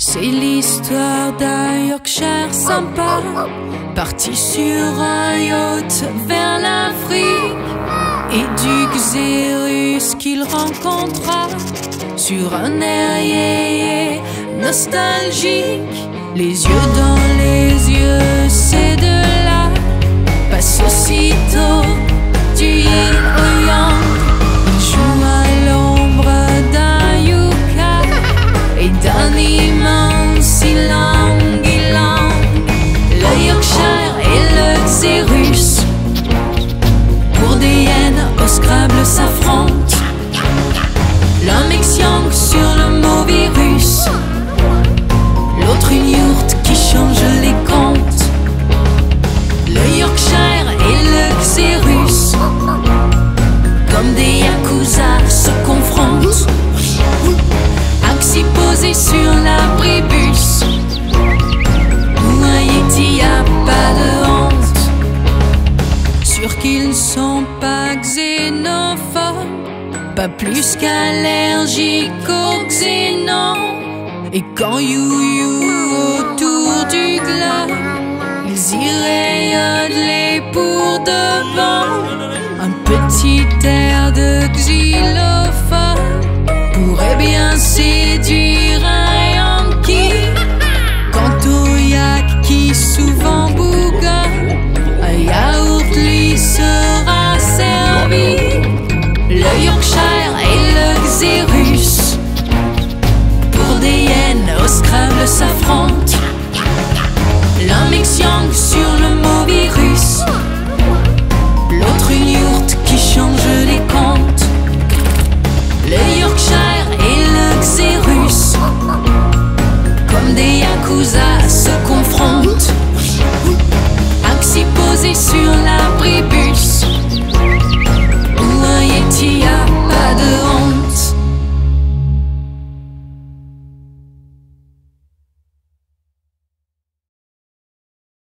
C'est l'histoire d'un Yorkshire sympa, parti sur un yacht vers l'Afrique, et du Xérus qu'il rencontra sur un air nostalgique. Les yeux dans les yeux, ces deux-là passent aussitôt du yin au yang. Ils jouent à l'ombre d'un yucca et d'un immense ylang-ylang. Le Yorkshire et le Xérus, pour des hyènes au Scrabble s'affrontent. L'un m'exianque sur le mot virus, l'autre une yourte qui change les comptes. Le Yorkshire et le Xérus, comme des yakuza, se confrontent. Axi posé sur l'abribus, où un yeti a pas de honte. Sûr qu'ils ne sont pas xénophobes, pas plus qu'allergiques au xénon. Et quand you-you autour du globe, ils y rayonnent les pour de bon. Un petit air de xylophone pourrait bien séduire un Yankee. Quant au yak qui souvent bougonne, un yaourt lui sera servi. Le Yorkshire et le Xérus, pour des hyènes au Scrabble s'affrontent. L'un m'exianque sur le mot virus, l'autre une yourte qui change les comptes. Le Yorkshire et le Xérus, comme des yakuza, se confrontent. Axi posé sur l'abribus,